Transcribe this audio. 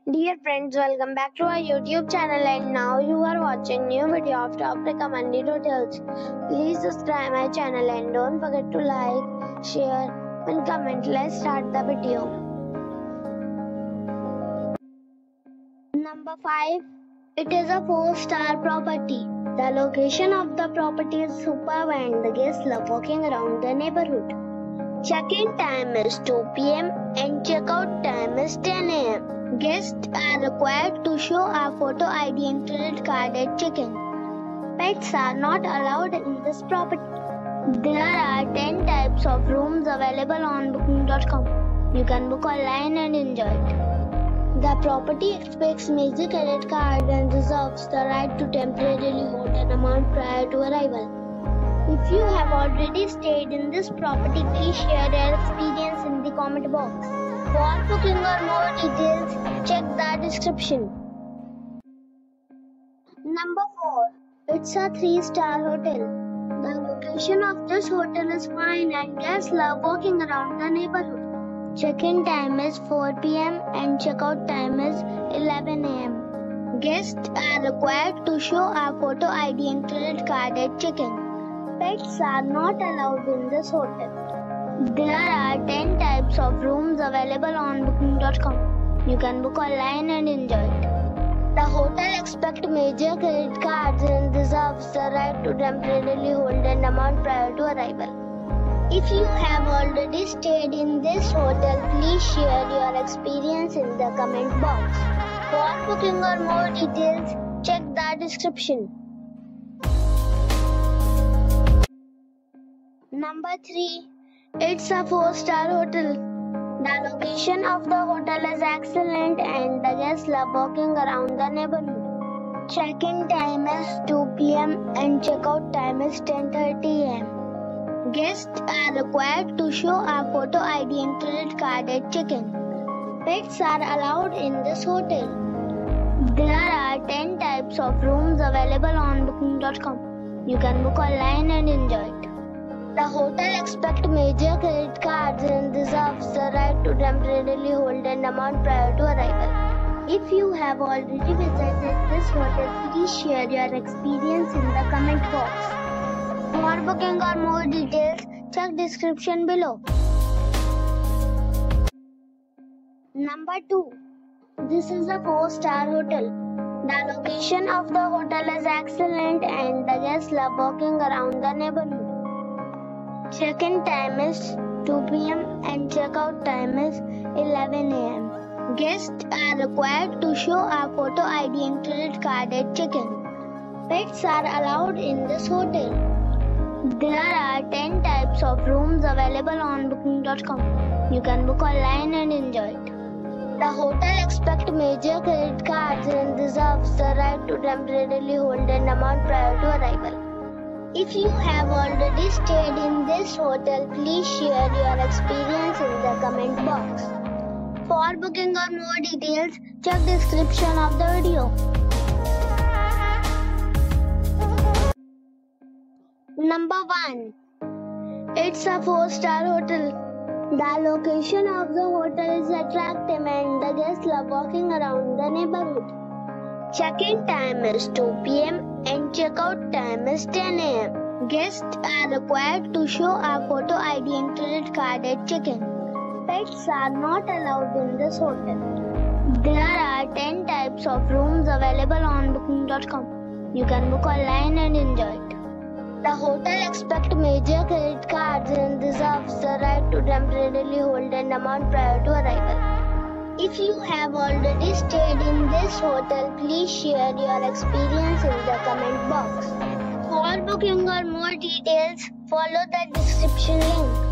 Dear friends, welcome back to our YouTube channel, and now you are watching new video of top recommended hotels. Please subscribe my channel and don't forget to like, share and comment. Let's start the video. Number 5. It is a 4-star property. The location of the property is superb and the guests love walking around the neighborhood. Check-in time is 2 p.m. and check-out time is 10 a.m. Guests are required to show a photo ID and credit card at check-in. Pets are not allowed in this property. There are 10 types of rooms available on booking.com. You can book online and enjoy it. The property expects major credit card and reserves the right to temporarily hold an amount prior to arrival. If you have already stayed in this property, please share your experience in the comment box. For booking or more details, check the description. Number 4. It's a 3-star hotel. The location of this hotel is fine and guests love walking around the neighborhood. Check-in time is 4 p.m. and check-out time is 11 a.m. Guests are required to show a photo ID and credit card at check-in. Pets are not allowed in this hotel. There are 10 types of rooms available on booking.com. You can book online and enjoy it. The hotel expects major credit cards and reserves the right to temporarily hold an amount prior to arrival. If you have already stayed in this hotel, please share your experience in the comment box. For booking or more details, check the description. Number 3. It's a 4-star hotel. The location of the hotel is excellent and the guests love walking around the neighborhood. Check-in time is 2 p.m. and check-out time is 10:30 a.m. Guests are required to show a photo ID and credit card at check-in. Pets are allowed in this hotel. There are 10 types of rooms available on booking.com. You can book online and enjoy it. The hotel expects major credit cards and reserves the right to temporarily hold an amount prior to arrival. If you have already visited this hotel, please share your experience in the comment box. For booking or more details, check description below. Number 2. This is a 4-star hotel. The location of the hotel is excellent and the guests love walking around the neighborhood. Check-in time is 2 p.m. and check-out time is 11 a.m. Guests are required to show a photo ID and credit card at check-in. Pets are allowed in this hotel. There are 10 types of rooms available on booking.com. You can book online and enjoy it. The hotel expects major credit cards and reserves the right to temporarily hold an amount prior to arrival. If you have already stayed in this hotel, please share your experience in the comment box. For booking or more details, check description of the video. Number 1. It's a 4-star hotel. The location of the hotel is attractive and the guests love walking around the neighborhood. Check-in time is 2 p.m. and check-out time is 10 a.m. Guests are required to show a photo ID and credit card at check-in. Pets are not allowed in this hotel. There are 10 types of rooms available on booking.com. You can book online and enjoy it. The hotel expects major credit cards and reserves the right to temporarily hold an amount prior to arrival. If you have already stayed in this hotel, please share your experience in the comment box. For booking or more details, follow the description link.